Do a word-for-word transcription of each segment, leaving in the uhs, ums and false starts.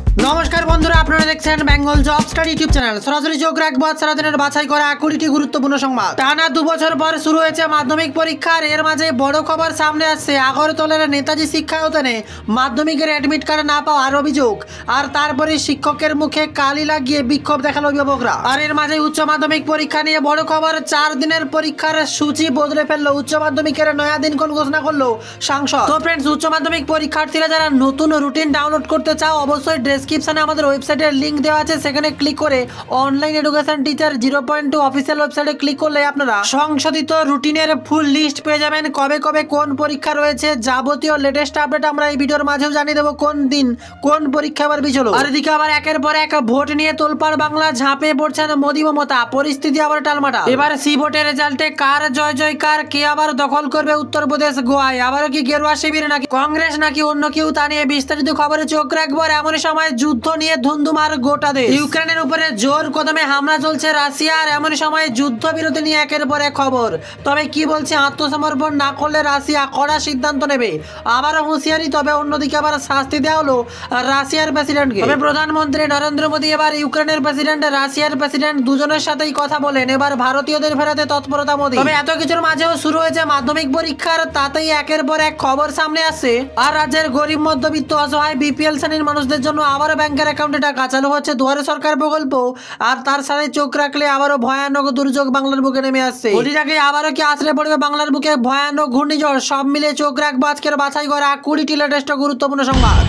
নমস্কার বন্ধুরা, আপনারা দেখছেন Bengal job study YouTube channel. সরাসরি চোখ রাখবো সারাদিনের বাছাই করা কুড়িটি গুরুত্বপূর্ণ সংবাদ। টানা দু বছর পর শুরু হয়েছে মাধ্যমিক পরীক্ষার। এর মাঝে বড় খবর সামনে আসছে। আগরতলার নেতাজি শিক্ষায়তনে মাধ্যমিকের অ্যাডমিট কার্ড না পাওয়ার অভিযোগ, আর তারপরে শিক্ষকের মুখে কালি লাগিয়ে বিক্ষোভ দেখালো অভিভাবকরা। আর এর মাঝে উচ্চ মাধ্যমিক পরীক্ষা নিয়ে বড় খবর। চার দিনের পরীক্ষার সূচি বদলে ফেললো। উচ্চ মাধ্যমিকের নয়া দিনক্ষণ ঘোষণা করলো সাংসদ। তো ফ্রেন্ডস, উচ্চ মাধ্যমিক পরীক্ষার্থীরা যারা নতুন রুটিন ডাউনলোড করতে চাও, অবশ্যই ডেসক্রিপশনে আমাদের ওয়েবসাইটের লিংক দেওয়া আছে, সেখানে ক্লিক করে online education teacher zero point two official ওয়েবসাইটে ক্লিক করলে আপনারা সংশোধিত রুটিনের ফুল লিস্ট পেয়ে যাবেন। কবে কবে কোন পরীক্ষা রয়েছে যাবতীয় লেটেস্ট আপডেট আমরা এই ভিডিওর মাঝেও জানিয়ে দেবো, কোন দিন কোন পরীক্ষা আবার বিচলো। আর এদিকে আবার একের পর এক ভোট নিয়ে তোলপাড় বাংলা, ঝাঁপে পড়ছেন মোদি মমতা। পরিস্থিতি আবার টালমাটাল। এবার সি ভোটের রেজাল্টে কার জয় জয়কার, কে আবার দখল করবে উত্তরপ্রদেশ গোয়ায়, আবারও কি গেরুয়া শিবির নাকি কংগ্রেস নাকি অন্য কেউ, তা নিয়ে বিস্তারিত খবরে চোখ রাখবো। এমন সময় যুদ্ধ নিয়ে ধুন্ধুমার গোটা দেশ। ইউক্রেনের উপরে জোর কদমে হামলা চলছে রাশিয়ার। এমন সময় যুদ্ধ বিরতি নিয়ে একের পর এক খবর। তবে কি বলছে, আত্মসমর্পণ না করলে রাশিয়া কড়া সিদ্ধান্ত নেবে। আবারও হুঁশিয়ারি। তবে অন্যদিকে আবার শাস্তি দেওয়া হলো রাশিয়ার প্রেসিডেন্টকে। তবে প্রধানমন্ত্রী নরেন্দ্র মোদী এবার ইউক্রেনের প্রেসিডেন্ট, রাশিয়ার প্রেসিডেন্ট দুজনের সাথেই কথা বলেন। এবার ভারতীয়দের ফেরাতে তৎপরতা মোদী। তবে এত কিছুর মাঝেও শুরু হয়েছে মাধ্যমিক পরীক্ষার, তাতেই একের পর এক খবর সামনে আসছে। আর রাজ্যের গরিব মধ্যবিত্ত অসহায় বিপিএল শ্রেণীর মানুষদের জন্য আবারও ব্যাংকের অ্যাকাউন্টে টাকা চালু হচ্ছে দুয়ারে সরকার প্রকল্প। আর তার সাথে চোখ রাখলে আবারও ভয়ানক দুর্যোগ বাংলার বুকে নেমে আসছে। ওদিকে আবারও কি আছড়ে পড়বে বাংলার বুকে ভয়ানক ঘূর্ণিঝড়, সব মিলে চোখ রাখবো আজকের বাছাই করা কুড়িটি লেটেস্ট গুরুত্বপূর্ণ সংবাদ।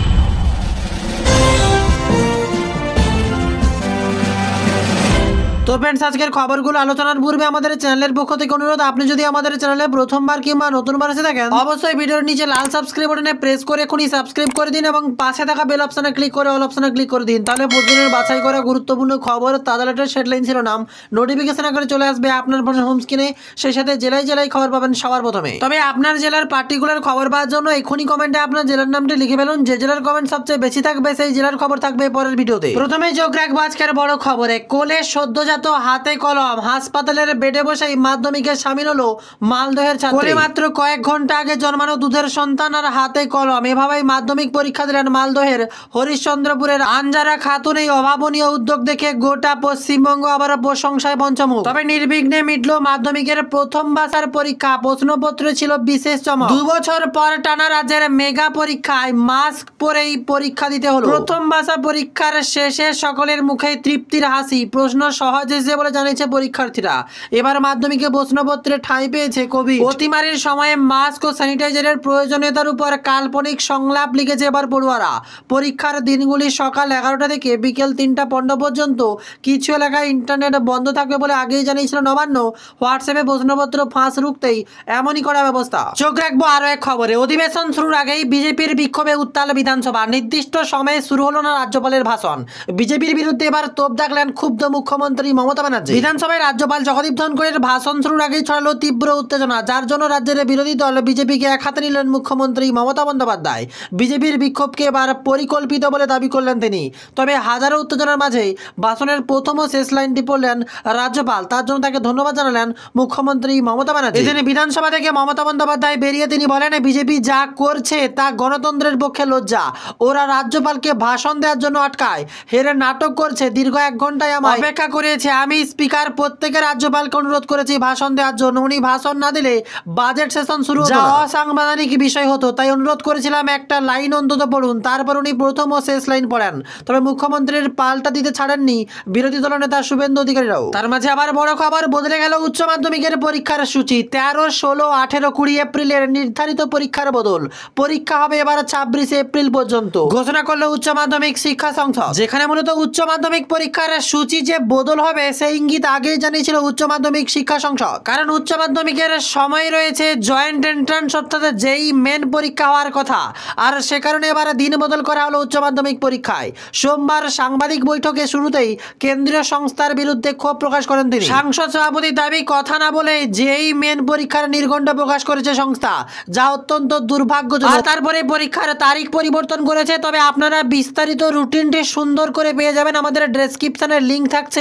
তো ফ্রেন্ডস, আজকের খবরগুলো আলোচনার পূর্বে আমাদের চ্যানেলের পক্ষ থেকে অনুরোধ, আপনি যদি আমাদের চ্যানেলে প্রথমবার কিংবা নতুনবার এসে থাকেন, অবশ্যই ভিডিওর নিচে লাল সাবস্ক্রাইব বাটনে প্রেস করে এখনই সাবস্ক্রাইব করে দিন এবং পাশে থাকা বেল অপশনে ক্লিক করে অল অপশনে ক্লিক করে দিন। তাহলে প্রতিদিনের বাছাই করা গুরুত্বপূর্ণ খবর, তাজা লেটেস্ট হেডলাইন ছিল নাম নোটিফিকেশন আকারে চলে আসবে আপনার ফোনের হোম স্ক্রিনে। সেই সাথে জেলায় জেলায় খবর পাবেন সবার প্রথমে। তবে আপনার জেলার পার্টিকুলার খবর পাওয়ার জন্য এখনই কমেন্টে আপনার জেলার নামটি লিখে ফেলুন। যে জেলার কমেন্ট সবচেয়ে বেশি থাকবে সেই জেলার খবর থাকবে পরের ভিডিওতে। প্রথমে চোখ রাখবো আজকের বড় খবরে। কোলে সদ্যজাত, হাতে কলম, হাসপাতালের বেডে বসেই মাধ্যমিকে সামিল হলো মালদহের ছাত্রী। কোলে মাত্র কয়েক ঘন্টা আগে জন্মানো দুধের সন্তান আর হাতে কলম, এভাবেই মাধ্যমিক পরীক্ষা দিলেন মালদহের হরিশ্চন্দ্রপুরের আঞ্জারা খাতুন। এই অভাবনীয় উদ্যোগ দেখে গোটা পশ্চিমবঙ্গ আবার প্রশংসায় পঞ্চমুখ। তবে নির্বিঘ্নে মিটল মাধ্যমিকের প্রথম বাছার পরীক্ষা। প্রশ্নপত্র ছিল বিশেষ চমক। দু বছর পর টানা রাজ্যের মেগা পরীক্ষায় মাস্ক পরেই পরীক্ষা দিতে হলো। প্রথম বাছা পরীক্ষার শেষে সকলের মুখে তৃপ্তির হাসি। প্রশ্ন সহজ এসেছে বলে জানিয়েছে পরীক্ষার্থীরা। এবার মাধ্যমিকে প্রশ্নপত্রে ঠাঁই পেয়েছে কবি। অতিমারির সময়ে মাস্ক ও স্যানিটাইজারের প্রয়োজনীয়তার উপর কাল্পনিক সংলাপ লিখেছে এবার পড়ুয়ারা। পরীক্ষার দিনগুলি সকাল এগারোটা থেকে বিকেল তিনটা পনেরো পর্যন্ত। কিছু এলাকায় ইন্টারনেট বন্ধ থাকবে বলে আগেই জানিয়েছিল নবান্ন। হোয়াটসঅ্যাপে প্রশ্নপত্র ফাঁস রুখতেই এমনই করা ব্যবস্থা। চোখ রাখবো আরো এক খবরে। অধিবেশন শুরুর আগেই বিজেপির বিক্ষোভে উত্তাল বিধানসভা। নির্দিষ্ট সময়ে শুরু হলো না রাজ্যপালের ভাষণ। বিজেপির বিরুদ্ধে এবার তোপ দাগলেন ক্ষুব্ধ মুখ্যমন্ত্রী মমতা ব্যানার্জি। বিধানসভায় রাজ্যপাল জগদীপ ধনখড়ের ভাষণ শুরুর আগেই ছড়ালো তীব্র উত্তেজনা, যার জন্য রাজ্যের বিরোধী দল বিজেপিকে এক হাতে নিলেন মুখ্যমন্ত্রী মমতা বন্দ্যোপাধ্যায়। বিজেপির বিক্ষোভকে এবার পরিকল্পিত বলে দাবি করলেন তিনি। তবে হাজারো উত্তেজনার মাঝেই ভাষণের প্রথম ও শেষ লাইনটি পড়লেন রাজ্যপাল। তার জন্য তাকে ধন্যবাদ জানালেন মুখ্যমন্ত্রী মমতা ব্যানার্জি। এদিন বিধানসভা থেকে মমতা বন্দ্যোপাধ্যায় বেরিয়ে তিনি বলেন, বিজেপি যা করছে তা গণতন্ত্রের পক্ষে লজ্জা। ওরা রাজ্যপালকে ভাষণ দেওয়ার জন্য আটকায়, হেরে নাটক করছে। দীর্ঘ এক ঘন্টায় আমায় অপেক্ষা করিয়েছে। আমি স্পিকার প্রত্যেকের রাজ্যপালকে অনুরোধ করেছি ভাষণ দেওয়ার জন্য। উনি ভাষণ না দিলে বাজেট সেশন শুরু হতো, অসাংবিধানিক বিষয় হতো। তাই অনুরোধ করেছিলাম একটা লাইন অন্তত পড়ুন। তারপর উনি প্রথম ও শেষ লাইন পড়েন। তবে মুখ্যমন্ত্রীর পাল্টা দিতে ছাড়েননি বিরোধী দলনেতা শুভেন্দু অধিকারীরাও। তার মাঝে আবার বড় খবর, বদলে গেল উচ্চ মাধ্যমিকের পরীক্ষার সূচি। তেরো ষোলো আঠেরো কুড়ি এপ্রিলের নির্ধারিত পরীক্ষার বদল। পরীক্ষা হবে এবার ছাব্বিশে এপ্রিল পর্যন্ত ঘোষণা করলো উচ্চ মাধ্যমিক শিক্ষা সংসদ। যেখানে মূলত উচ্চ মাধ্যমিক পরীক্ষার সূচি যে বদল হবে সেই ইঙ্গিত আগেই জানিয়েছিল উচ্চ মাধ্যমিক শিক্ষা সংসদ। কারণ উচ্চ মাধ্যমিকের সময় রয়েছে জয়েন্ট এন্ট্রান্স অর্থাৎ যেই মেন পরীক্ষা হওয়ার কথা। আর সে কারণে এবার দিন বদল করা হলো উচ্চ মাধ্যমিক পরীক্ষায়। সোমবার সাংবাদিক বৈঠকে শুরুতেই কেন্দ্রীয় সংস্থার বিরুদ্ধে ক্ষোভ প্রকাশ করেন তিনি। সাংসদ সভাপতির দাবি, কথা না বলে যেই মেন পরীক্ষার নির্ঘণ্ট প্রকাশ করেছে সংস্থা, যা অত্যন্ত দুর্ভাগ্যজনক। আর তারপরে পরীক্ষার তারিখ পরিবর্তন করেছে। তবে আপনারা বিস্তারিত রুটিনটি সুন্দর করে পেয়ে যাবেন আমাদের ডেসক্রিপশনে লিংক থাকছে online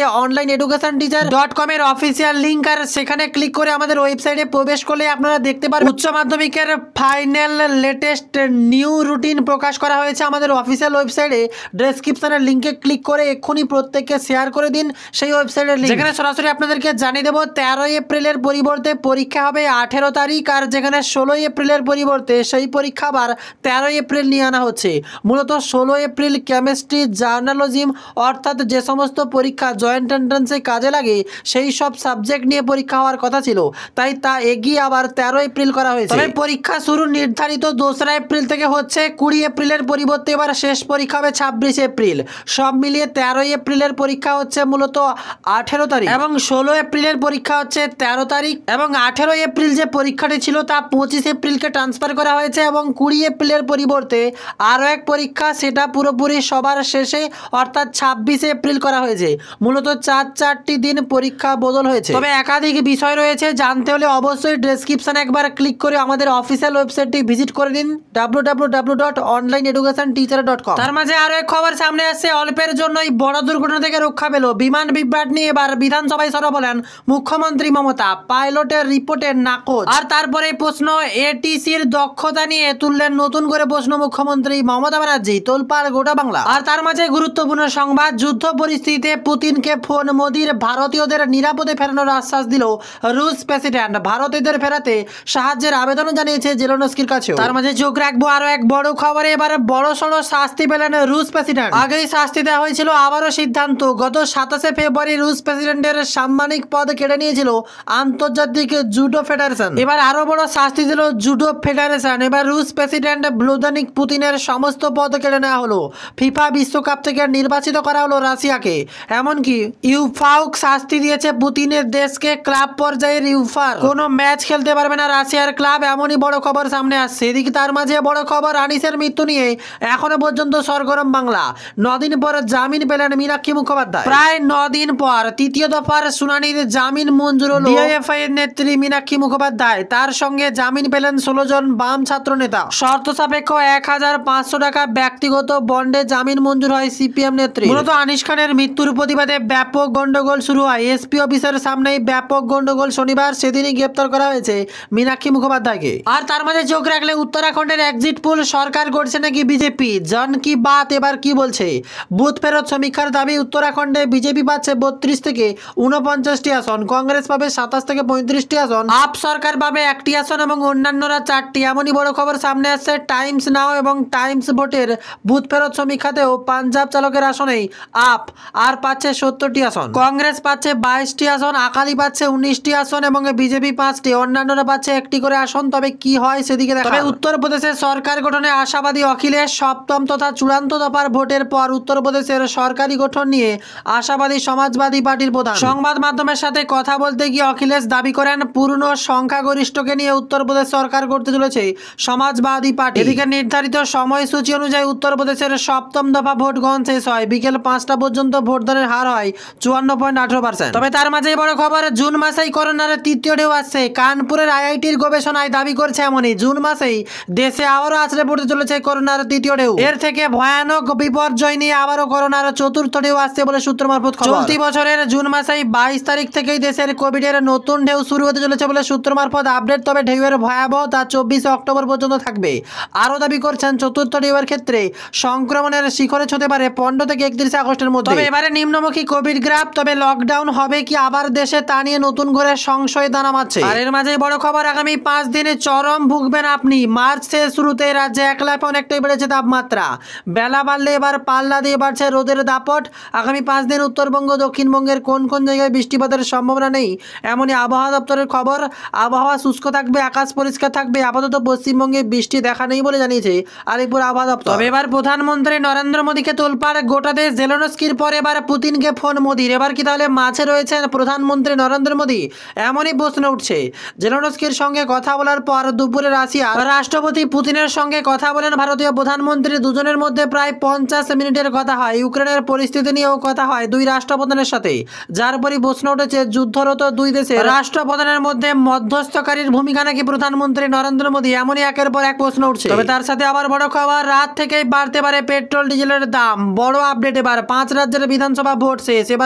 education teacher dot com এর অফিসিয়াল লিঙ্ক, আর সেখানে ক্লিক করে আমাদের ওয়েবসাইটে প্রবেশ করলে আপনারা দেখতে পারবেন উচ্চ মাধ্যমিকের ফাইনাল লেটেস্ট নিউ রুটিন প্রকাশ করা হয়েছে আমাদের অফিসিয়াল ওয়েবসাইটে। ডেসক্রিপশনের লিঙ্কে ক্লিক করে এক্ষুনি প্রত্যেককে শেয়ার করে দিন সেই ওয়েবসাইটের লিঙ্ক, যেখানে সরাসরি আপনাদেরকে জানিয়ে দেবো তেরোই এপ্রিলের পরিবর্তে পরীক্ষা হবে আঠেরো তারিখ, আর যেখানে ষোলোই এপ্রিলের পরিবর্তে সেই পরীক্ষা আবার তেরোই এপ্রিল নিয়ে আনা হচ্ছে। মূলত ষোলো এপ্রিল কেমিস্ট্রি জার্নালজিম অর্থাৎ যে সমস্ত পরীক্ষা জয়েন্ট এন্ট্রান্সে কাজে লাগে সেই সব সাবজেক্ট নিয়ে পরীক্ষা হওয়ার কথা ছিল, তাই তা এগিয়ে আবার তেরো এপ্রিল করা হয়েছে। তবে পরীক্ষা শুরু নির্ধারিত দোসরা এপ্রিল থেকে হচ্ছে, কুড়ি এপ্রিলের পরিবর্তে এবার শেষ পরীক্ষা হবে ছাব্বিশ এপ্রিল। সব মিলিয়ে তেরোই এপ্রিলের পরীক্ষা হচ্ছে মূলত আঠেরো তারিখ, এবং ষোলো এপ্রিলের পরীক্ষা হচ্ছে তেরো তারিখ, এবং আঠেরো এপ্রিল যে পরীক্ষাটি ছিল তা পঁচিশ এপ্রিলকে ট্রান্সফার করা হয়েছে, এবং কুড়ি এপ্রিলের পরিবর্তে আরও এক পরীক্ষা সেটা পুরোপুরি সবার শেষে অর্থাৎ ছাব্বিশে এপ্রিল করা হয়েছে। মূলত চার চারটি দিন পরীক্ষা বদল হয়েছে। তবে একাধিক বিষয় রয়েছে, জানতে হলে অবশ্যই ডেসক্রিপশনে একবার ক্লিক করে আমাদের অফিসিয়াল ওয়েবসাইটটি ভিজিট করে দিন W W W dot online education teacher dot com. তার মাঝে আরও এক খবর সামনে আসছে, অল্পের জন্যই বড় দুর্ঘটনা থেকে রক্ষা পেল বিমান বিভ্রাট নিয়ে এবার বিধানসভায় সরব হলেন মুখ্যমন্ত্রী মমতা। পাইলটের রিপোর্টের নাকচ, আর তারপরে প্রশ্ন এটিসির দক্ষতা নিয়ে তুললেন নতুন করে প্রশ্ন মুখ্যমন্ত্রী মমতা ব্যানার্জি। তোলপাড় গোটা বাংলা। আর তার মাঝে গুরুত্বপূর্ণ সংবাদ, যুদ্ধ পরিস্থিতিতে পুতিনকে ফোন, মোদির ভারতীয়দের নিরাপদে ফেরানোর আশ্বাস দিল রুশ প্রেসিডেন্ট। ভারতীয়দের ফেরাতে সাহায্যের আবেদনও জানিয়েছে জেলেনস্কির কাছেও। তার মাঝে চোখ রাখবো আরো এক বড় খবরে, এবার বড় সড়ো শাস্তি পেলেন রুশ প্রেসিডেন্ট। আগেই শাস্তি দেওয়া হয়েছিল, আবারও সিদ্ধান্ত। গত সাতাশে ফেব্রুয়ারি রুশ প্রেসিডেন্টের সাম্মানিক পদ কেড়ে নিয়েছিল আন্তর্জাতিক জুডো ফেডারেশন। এবার আরো বড় শাস্তি দিল জুডো ফেডারেশন। এবার রুশ প্রেসিডেন্ট ভ্লাদিমির পুতিনের সমস্ত পদ কেড়ে নেওয়া হলো। ফিফা বিশ্বকাপ থেকে নির্বাচিত করা হলো রাশিয়াকে। এমনকি ইউফাও শাস্তি দিয়েছে পুতিনের দেশকে, ক্লাব পর্যায়ের ইউফার কোনো ম্যাচ খেলতে পারবে না রাশিয়ার ক্লাব। এমনই বড় খবর সামনে আসছে। এদিকে তার মাঝে বড় খবর, আনিসের মৃত্যু নিয়ে এখনো পর্যন্ত সরগরম বাংলা। নদিন পর জামিন পেলেন মীনাক্ষী মুখোপাধ্যায়। প্রায় নদিন পর তৃতীয় দফার শুনানির জামিন মঞ্জুর হলো ডিওএফআই এর নেত্রী মীনাক্ষী মুখোপাধ্যায়। তার সঙ্গে জামিন পেলেন ষোলো জন বাম ছাত্র নেতা। শর্ত সাপেক্ষ এক হাজার পাঁচশো টাকা ব্যক্তিগত বন্ডে জামিন মঞ্জুর হয় সিপিএম নেত্রী। মূলত আনিস খানের মৃত্যুর প্রতিবাদে ব্যাপক গন্ডগোল শুরু হয় এসপি অফিসের সামনেই। ব্যাপক গন্ডগোল শনিবার, সেদিনই গ্রেপ্তার করা হয়েছে মীনাক্ষী মুখোপাধ্যায়কে। আর তার মাঝে চোখ রাখলে উত্তরাখণ্ডের এক্সিট পোল, সরকার করছে নাকি বিজেপি। জন কি বাত এবার কি বলছে? বুথ ফেরত সমীক্ষার দাবি, উত্তরাখণ্ডে বিজেপি পাচ্ছে বত্রিশ থেকে উনপঞ্চাশটি আসন, কংগ্রেস পাবে সাতাশ থেকে পঁয়ত্রিশটি আসন, আপ সরকার পাবে একটি আসন এবং অন্যান্যরা চারটি। এমনই বড় খবর সামনে আসছে টাইমস নাও এবং টাইমস ভোটের বুথ ফেরত সমীক্ষাতেও পাঞ্জাব চালকের আসনেই আপ আর পাচ্ছে সত্তরটি আসন, কংগ্রেস পাচ্ছে বাইশটি আসন, আকালি পাচ্ছে উনিশটি আসন এবং বিজেপি পাঁচটি, অন্যান্যরা পাচ্ছে একটি করে আসন। তবে কি হয় সেদিকে দেখা। তবে উত্তরপ্রদেশের সরকার গঠনে আশাবাদী অখিলেশ। সপ্তম তথা চূড়ান্ত দফার ভোটের পর উত্তরপ্রদেশের সরকারি গঠন নিয়ে আশাবাদী সমাজবাদী পার্টির প্রধান। সংবাদ মাধ্যমের সাথে কথা বলতে গিয়ে অখিলেশ দাবি করেন পূর্ণ সংখ্যাগরিষ্ঠকে নিয়ে উত্তরপ্রদেশ সরকার করতে চলেছে সমাজবাদী পার্টি। এদিকে নির্ধারিত সময়সূচি অনুযায়ী উত্তরপ্রদেশের সপ্তম দফা ভোট গ্রহণ শেষ হয়। বিকেল পাঁচটা পর্যন্ত ভোটদানের হার হয় চুয়ান্ন পয়েন্ট আঠারো পার্সেন্ট। তবে তার মাঝেই বড় খবর, জুন মাসেই করোনার তৃতীয় ঢেউ আসছে। কানপুরের আইআইটির গবেষণায় দাবি করছে এমনই, জুন মাসেই দেশে আবারও আছড়ে পড়তে চলেছে করোনার তৃতীয় ঢেউ। এর থেকে ভয়ানক বিপর্যয় নিয়ে আবারও করোনার চতুর্থ ঢেউ আসছে বলে সূত্র মারফত খবর। চলতি বছরের জুন মাসেই বাইশ তারিখ থেকেই দেশের কোভিডের নতুন ঢেউ শুরু হতে চলেছে বলে সূত্র মারফত আপডেট। তবে ঢেউয়ের ভয়াবহতা চব্বিশে অক্টোবর পর্যন্ত থাকবে। আরও দাবি করছেন চতুর্থ ঢেউয়ের ক্ষেত্রে সংক্রমণের শিখরে ছুঁতে পারে পনেরো থেকে একত্রিশে আগস্টের মধ্যে। তবে এবারে নিম্নমুখী কোভিড গ্রাফ। তবে লকডাউন হবে কি আবার দেশে, তা নিয়ে নতুন করে সংশয় দানা বাঁধছে। আর এর মাঝে বড় খবর, আগামী পাঁচ দিনে চরম ভুগবেন আপনি। মার্চ শেষ শুরুতে রাজ্যে এক লাফে অনেকটাই বেড়েছে তাপমাত্রা। বেলা বাড়লে এবার পাল্লা দিয়ে বাড়ছে রোদের দাপট। আগামী পাঁচ দিন উত্তরবঙ্গ দক্ষিণবঙ্গের কোন কোন জায়গায় বৃষ্টিপাতের সম্ভাবনা নেই এমনই আবহাওয়া দপ্তরের খবর। আবহাওয়া শুষ্ক থাকবে, আকাশ পরিষ্কার থাকবে। আপাতত পশ্চিমবঙ্গে বৃষ্টি দেখা নেই বলে জানিয়েছে আলিপুর আবহাওয়া দপ্তর। তবে এবার প্রধানমন্ত্রী নরেন্দ্র মোদীকে তোলপাড় গোটা দেশ। জেলেনস্কির পর এবার পুতিনকে ফোন মোদির। এবার কি তাহলে মাঝে রয়েছেন প্রধানমন্ত্রী নরেন্দ্র মোদী? এমনই প্রশ্ন উঠছে। জেলেনস্কির সঙ্গে কথা বলার পর দুপুরে রাশিয়া রাষ্ট্রপতি পুতিনের সঙ্গে কথা বলেন ভারতীয় প্রধানমন্ত্রী। দুজনের মধ্যে প্রায় পঞ্চাশ মিনিটের কথা হয়। ইউক্রেনের পরিস্থিতি নিয়েও কথা হয় দুই রাষ্ট্রপ্রধানের সাথে। যার পরই প্রশ্ন উঠেছে যুদ্ধরত দুই দেশের রাষ্ট্রপ্রধানের মধ্যে মধ্যস্থকারীর ভূমিকা নাকি প্রধানমন্ত্রী নরেন্দ্র মোদী। এমনই একের পর এক প্রশ্ন উঠছে। তবে তার সাথে আবার বড় খবর, রাত থেকেই বাড়তে পারে পেট্রোল ডিজেলের দাম। বড় আপডেট, এবার পাঁচ রাজ্যের বিধানসভা ভোট শেষ। এবার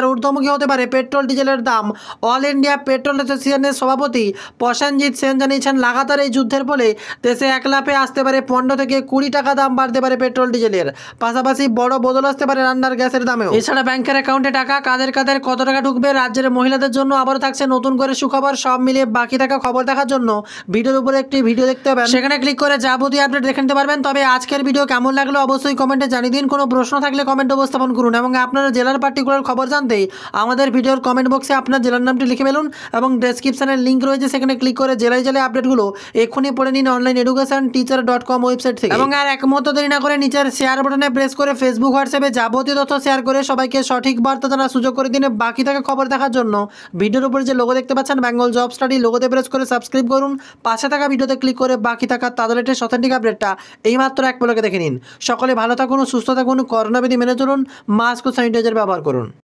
এবার ঊর্ধ্বমুখী হতে পারে পেট্রোল ডিজেলের দাম। অল ইন্ডিয়া পেট্রোল অ্যাসোসিয়েশনের সভাপতি প্রসেনজিৎ সেন জানিয়েছেন, লাগাতার এই যুদ্ধের ফলে দেশে এক লাফে আসতে পারে পনেরো থেকে কুড়ি টাকা দাম বাড়তে পারে পেট্রোল ডিজেলের। পাশাপাশি বড় বদল আসতে পারে রান্নার গ্যাসের দামেও। এছাড়া ব্যাংকের অ্যাকাউন্টে টাকা কাদের কাদের কত টাকা ঢুকবে, রাজ্যের মহিলাদের জন্য আবারও থাকছে নতুন করে সুখবর। সব মিলিয়ে বাকি থাকা খবর দেখার জন্য ভিডিওর উপরে একটি ভিডিও দেখতে পাবেন, সেখানে ক্লিক করে যাবতীয় আপডেট দেখে নিতে পারবেন। তবে আজকের ভিডিও কেমন লাগলো অবশ্যই কমেন্টে জানিয়ে দিন। কোনো প্রশ্ন থাকলে কমেন্টে উপস্থাপন করুন এবং আপনার জেলার পার্টিকুলার খবর জানতে আমাদের ভিডিওর কমেন্ট বক্সে আপনার জেলার নামটি লিখে ফেলুন এবং ডেসক্রিপশনের লিঙ্ক রয়েছে, সেখানে ক্লিক করে জেলায় জেলায় আপডেটগুলো এক্ষুনি পড়ে নিন online education teacher dot com website থেকে। এবং আর এক মুহূর্ত দেরি না করে নিচের শেয়ার বাটনে প্রেস করে ফেসবুক হোয়াটসঅ্যাপে যাবতীয় তথ্য শেয়ার করে সবাইকে সঠিক বার্তা জানার সুযোগ করে দিনে। বাকি থাকা খবর দেখার জন্য ভিডিওর উপরে যে লোগো দেখতে পাচ্ছেন বেঙ্গল জব স্টাডি, লোগোতে প্রেস করে সাবস্ক্রাইব করুন। পাশে থাকা ভিডিওতে ক্লিক করে বাকি থাকা তাদের লেটেস্ট অথেন্টিক আপডেটটা এইমাত্র এক পলকে দেখে নিন। সকলে ভালো থাকুন, সুস্থ থাকুন, করোনা বিধি মেনে চলুন, মাস্ক ও স্যানিটাইজার ব্যবহার করুন।